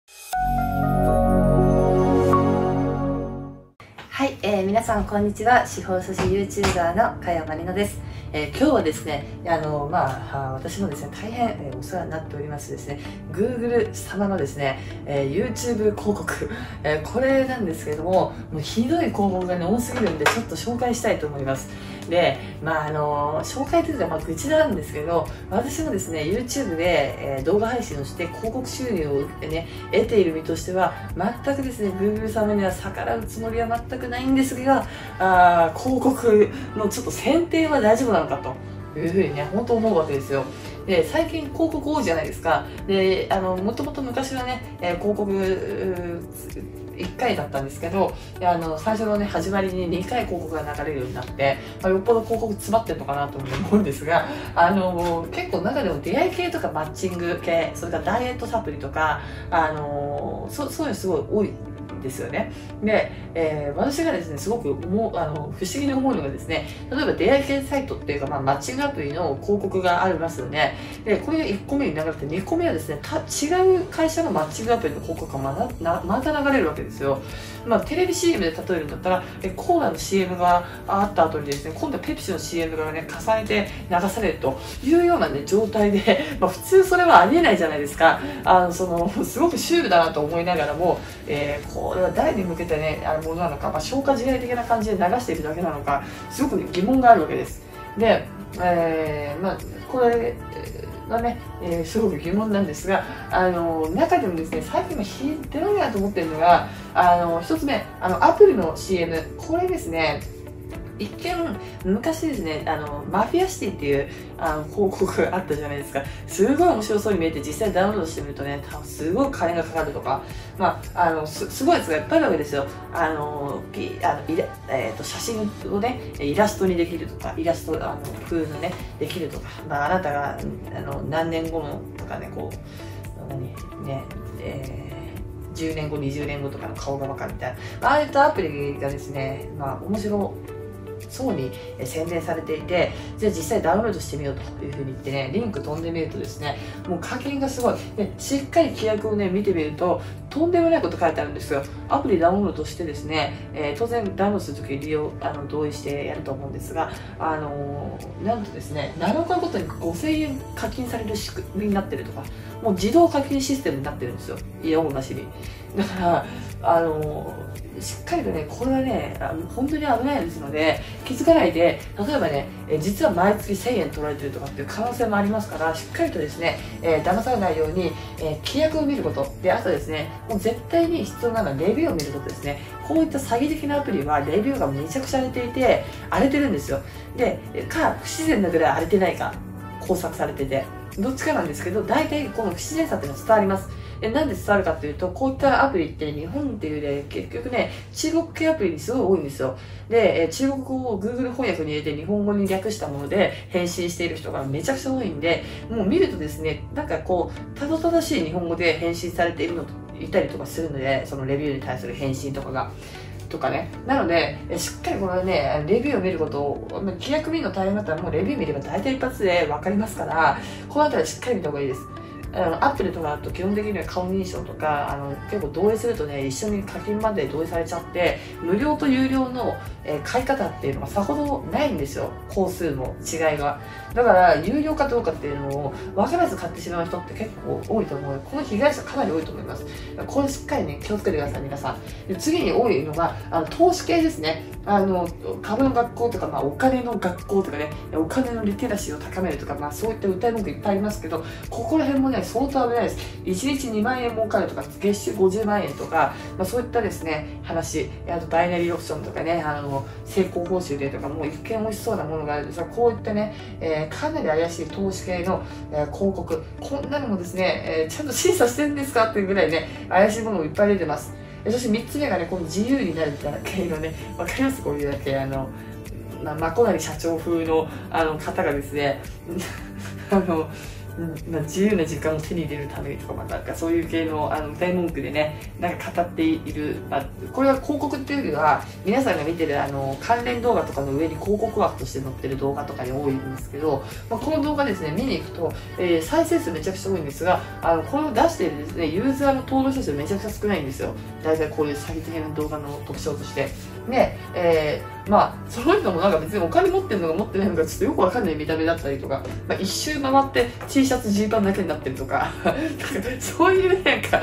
はい、皆さんこんにちは。司法書士 YouTuber の加山里乃です。今日はですね、私もですね、大変、お世話になっておりますですね、Google 様のですね、YouTube 広告、これなんですけれども、もうひどい広告がね、多すぎるんで、ちょっと紹介したいと思います。で、紹介というか、愚痴なんですけど、私もですね、YouTube で、動画配信をして広告収入を得ている身としては、全くですね、Google 様には逆らうつもりは全くないんですが、広告のちょっと選定は大丈夫なのかというふうにね、本当思うわけですよ。で、最近広告多いじゃないですか。で、もともと昔はね、広告1回だったんですけど、最初のね、始まりに2回広告が流れるようになって、よっぽど広告詰まってるのかなと思うんですが、結構中でも出会い系とかマッチング系、それからダイエットサプリとか、そういうのすごい多いですよね。で、私がですね、すごく不思議に思うのがですね、例えば出会い系サイトっていうか、マッチングアプリの広告がありますよね。で、これが1個目に流れて、2個目はですね、違う会社のマッチングアプリの広告がまた流れるわけですよ。テレビ CM で例えるんだったら、コーラの CM があった後にですね、今度はペプシの CM がね、重ねて流されるというようなね、状態で、普通それはありえないじゃないですか。すごくシュールだなと思いながらも、これは誰に向けてね、ものなのか、消化試合的な感じで流しているだけなのか、すごく疑問があるわけです。で、これがね、すごく疑問なんですが、中でもですね、最近のひどいなと思ってるのが、一つ目、アプリの CM、これですね、一見昔ですね、マフィアシティっていう広告があったじゃないですか。すごい面白そうに見えて実際ダウンロードしてみるとね、すごい金がかかるとか、すごいやつがいっぱいあるわけですよ。写真をね、イラストにできるとか、イラスト風のね、できるとか、あなたが何年後のとかね、10年後、20年後とかの顔が分かるみたいな、ああいったアプリがですね、面白そうに宣伝されていて、じゃあ実際ダウンロードしてみようというふうに言ってね、リンク飛んでみるとですね、もう課金がすごい。で、しっかり規約をね、見てみると、とんでもないこと書いてあるんですよ。アプリダウンロードしてですね、当然ダウンロードするとき同意してやると思うんですが、なんとですね、7日ごとに5000円課金される仕組みになってるとか、もう自動課金システムになってるんですよ。イヤホンなしに。だから、しっかりとね、これはね、本当に危ないですので、気づかないで、例えばね、実は毎月1000円取られてるとかっていう可能性もありますから、しっかりとですね、騙されないように、規約を見ること。で、あとですね、もう絶対に必要なのはレビューを見ることですね。こういった詐欺的なアプリはレビューがめちゃくちゃ荒れていて、荒れてるんですよ。で、不自然なぐらい荒れてないか、工作されてて。どっちかなんですけど、大体この不自然さっていうのは伝わります。なんで伝わるかというと、こういったアプリって日本っていうね、結局ね、中国系アプリにすごい多いんですよ。で、中国語を Google 翻訳に入れて日本語に略したもので返信している人がめちゃくちゃ多いんで、もう見るとですね、たどたどしい日本語で返信されているのといたりとかするので、そのレビューに対する返信とかが。とかね。なので、しっかりこれね、レビューを見ることを、規約見るの大変だったらもうレビュー見れば大体一発で分かりますから、このあたりしっかり見た方がいいです。アップルとかだと基本的には顔認証とか、結構同意するとね、一緒に課金まで同意されちゃって、無料と有料の、買い方っていうのがさほどないんですよ。工数の違いが。だから、有料かどうかっていうのを分からず買ってしまう人って結構多いと思う。この被害者かなり多いと思います。これしっかりね、気をつけてください、皆さん。で、次に多いのが、投資系ですね。株の学校とか、お金の学校とかね、お金のリテラシーを高めるとか、そういった歌い文句いっぱいありますけど、ここら辺もね、相当危ないです。1日2万円儲かるとか、月収50万円とか、そういったですね、話、あとバイナリーオプションとかね、成功報酬でとか、もう一見美味しそうなものがあるんですが、こういったね、かなり怪しい投資系の、広告、こんなのもですね、ちゃんと審査してるんですかっていうぐらいね、怪しいものもいっぱい出てます。そして3つ目がね、この自由になるみたいな系のね、わかりますこういうだけ、まこなり社長風の、方がですね、 自由な時間を手に入れるためにとか、なんかそういう系の大文句でね、なんか語っている、これは広告っていうよりは、皆さんが見てる関連動画とかの上に広告枠として載ってる動画とかに多いんですけど、この動画ですね、見に行くと、再生数めちゃくちゃ多いんですが、これを出しているですね、ユーザーの登録者数めちゃくちゃ少ないんですよ。大体こういう詐欺的な動画の特徴として。で、その人もなんか別にお金持ってるのか持ってないのかちょっとよくわかんない見た目だったりとか、一周回って T シャツジーパンだけになってるとか、そういうなんか、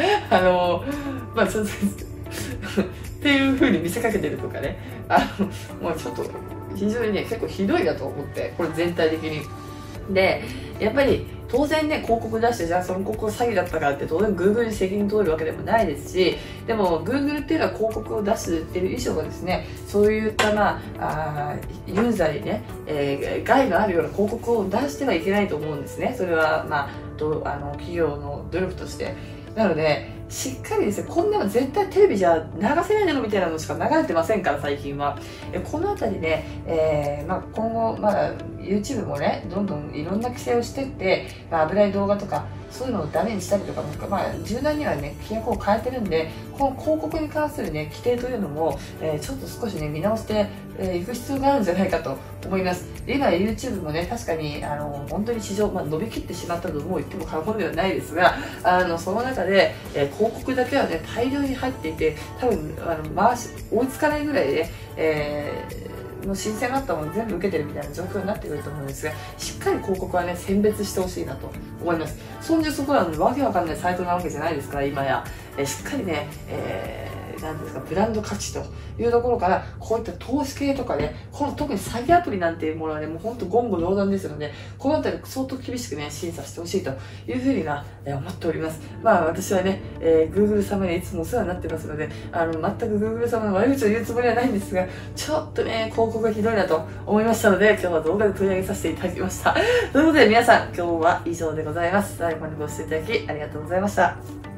っていう風に見せかけてるとかね、もうちょっと非常にね、結構ひどいなと思って、これ全体的に。で、やっぱり当然ね、広告出して、じゃあその広告詐欺だったからって当然 Google に責任取れるわけでもないですし、でも Google っていうのは広告を出している以上はですね、そういったユーザーにね、害のあるような広告を出してはいけないと思うんですね。それは企業の努力として。なので、しっかりですね、こんなの絶対テレビじゃ流せないのみたいなのしか流れてませんから、最近は。このあたりね、今後、YouTube もね、どんどんいろんな規制をしていって、危ない動画とか、そういうのをダメにしたりとか、柔軟にはね、規約を変えてるんで、この広告に関するね、規定というのも、ちょっと少しね、見直していく必要があるんじゃないかと思います。今、YouTube もね、確かに、本当に市場、伸びきってしまったとも言っても過言ではないですが、その中で、広告だけはね、大量に入っていて、多分、追いつかないぐらいで、の申請があったもの全部受けてるみたいな状況になってくると思うんですが、しっかり広告はね、選別してほしいなと思います。そんじょそこらのわけわかんないサイトなわけじゃないですから、今や。しっかりね、なんですか、ブランド価値というところから、こういった投資系とかね、特に詐欺アプリなんていうものはね、もう本当言語道断ですので、このあたり相当厳しくね、審査してほしいというふうに思っております。私はね、Google 様にいつもお世話になってますので、全く Google 様の悪口を言うつもりはないんですが、ちょっとね、広告がひどいなと思いましたので、今日は動画で取り上げさせていただきました。ということで皆さん、今日は以上でございます。最後までご視聴いただきありがとうございました。